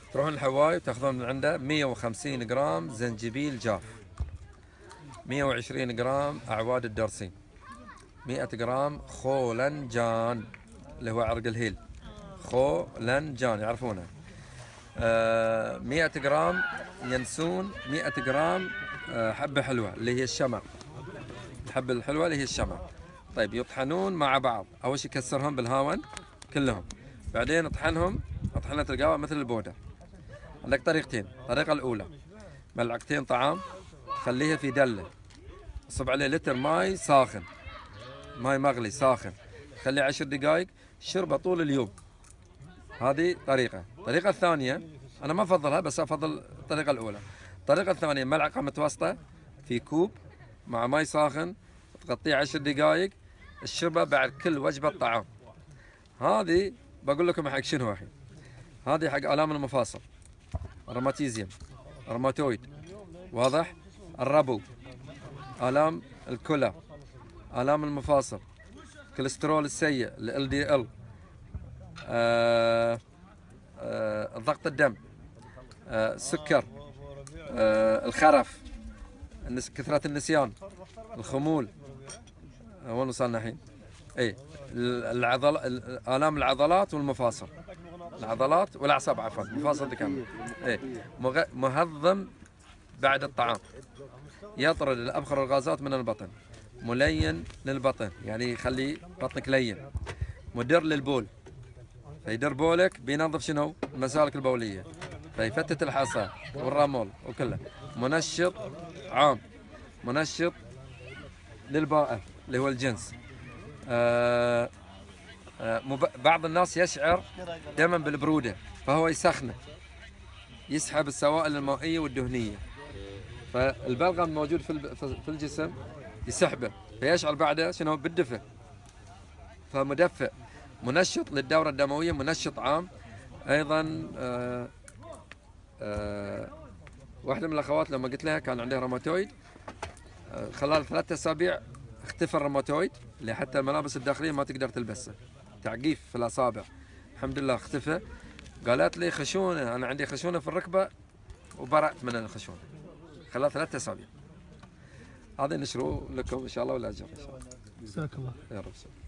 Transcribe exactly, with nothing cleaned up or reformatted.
تروحون الحواي وتاخذون من عنده مية وخمسين جرام زنجبيل جاف، مية وعشرين جرام اعواد الدرسين، مية جرام خولنجان اللي هو عرق الهيل، خولنجان يعرفونه، آه مية جرام ينسون، مية جرام آه حبة حلوة اللي هي الشمع، الحبة الحلوة اللي هي الشمع. طيب يطحنون مع بعض، أول شيء كسرهم بالهاون كلهم، بعدين اطحنهم طحنة القهوة مثل البودر. عندك طريقتين، الطريقة الأولى ملعقتين طعام خليها في دلة، صب عليه لتر ماي ساخن، ماي مغلي ساخن، خليه عشر دقائق، شربه طول اليوم. هذه طريقة. الطريقة الثانية أنا ما أفضلها بس أفضل الطريقة الأولى. الطريقة الثانية ملعقة متوسطة في كوب مع ماي ساخن، تغطيه عشر دقائق، الشربة بعد كل وجبة طعام. هذه بقول لكم حق شنو الحين، هذه حق آلام المفاصل، الروماتيزيوم، الروماتويد، واضح؟ الربو، آلام الكلى، آلام المفاصل، كوليسترول السيء ال دي ال، آه آه ضغط الدم، آه السكر، آه الخرف، النس... كثرة النسيان، الخمول، آه وين وصلنا الحين؟ اي العضل، آلام العضلات والمفاصل، العضلات والاعصاب عفوا، مفاصل كامل. اي مغ... مهضم بعد الطعام، يطرد الابخر والغازات من البطن، ملين للبطن يعني يخلي بطنك لين، مدر للبول فيدر بولك، بينظف شنو؟ المسالك البوليه، فيفتت الحصى والرمل وكله، منشط عام، منشط للبائع اللي هو الجنس. آه آه بعض الناس يشعر دائما بالبروده فهو يسخنه، يسحب السوائل المائيه والدهنيه، فالبلغم موجود في في الجسم يسحبه فيشعر بعده شنو؟ بالدفء، فمدفئ، منشط للدوره الدمويه، منشط عام. ايضا آه آه واحده من الاخوات لما قلت لها كان عندها روماتويد، آه خلال ثلاثة اسابيع اختفى الروماتويد اللي حتى الملابس الداخليه ما تقدر تلبسها، تعقيف في الاصابع، الحمد لله اختفى. قالت لي خشونه، انا عندي خشونه في الركبه وبرأت من الخشونه خلال ثلاثة اسابيع. هذا نشره لكم ان شاء الله والاجر ان شاء الله. جزاك الله. يا رب.